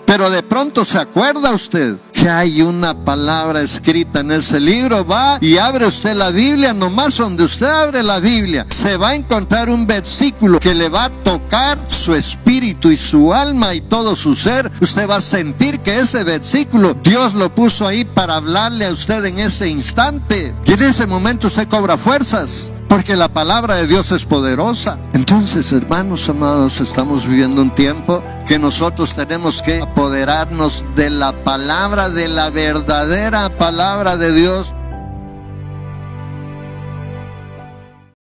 Pero de pronto se acuerda usted que hay una palabra escrita en ese libro. Va y abre usted la Biblia, nomás donde usted abre la Biblia, se va a encontrar un versículo que le va a tocar su espíritu y su alma y todo su ser. Usted va a sentir que ese versículo Dios lo puso ahí para hablarle a usted en ese instante. Y en ese momento usted cobra fuerzas, porque la palabra de Dios es poderosa. Entonces, hermanos amados, estamos viviendo un tiempo que nosotros tenemos que apoderarnos de la palabra, de la verdadera palabra de Dios.